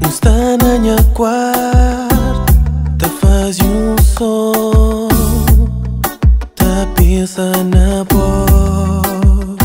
Está na minha quarto, tá faz som, tá pensa na voz,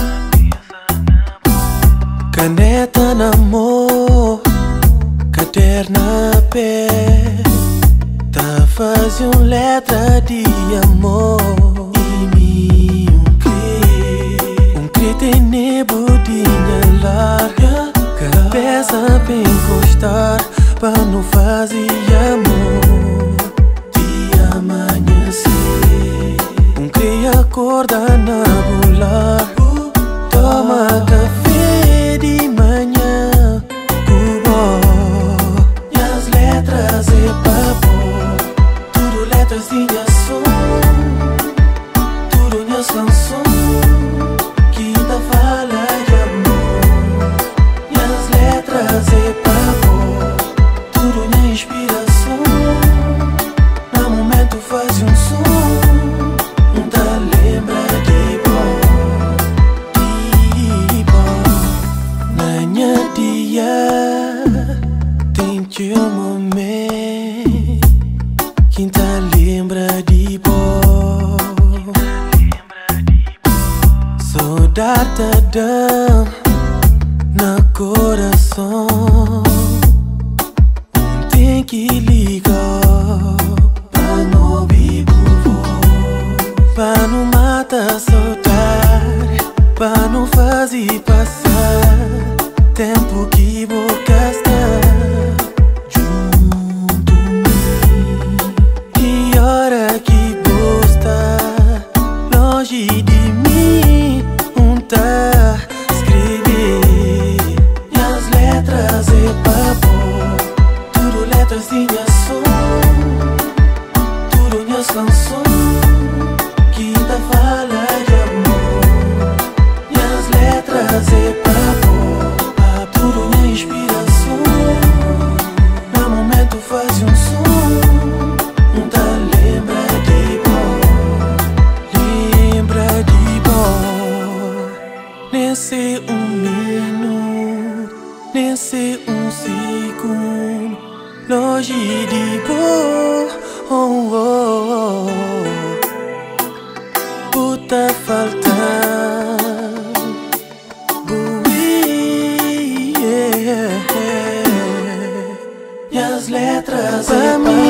caneta na mão, caderno na pé, tá faz letra de amor. E um crente nebudinha larga, cabeça bem encostar, pra não fazer amor de amanhecer. Cria acorda na bular, toma café de manhã, cubo, e as letras é papo, tudo letras de som, tudo minhas canções, que tá fala de amor, e as letras é papo, tudo minha inspiração, no momento faz som. Tem um momento que tá lembra de bom, saudade dá no coração. Tem que ligar pra não viver, pra não matar saudade, pra não fazer passar tempo que vou gastar. De mim, tá escrever, e as letras é papo, tudo letras de minha som, tudo minhas canções, que tá fala de amor, e as letras é papo, tudo minha inspiração, no momento faz som, tá lembra de nesse minuto, nesse segundo, longe de bom, puta faltar, e as letras é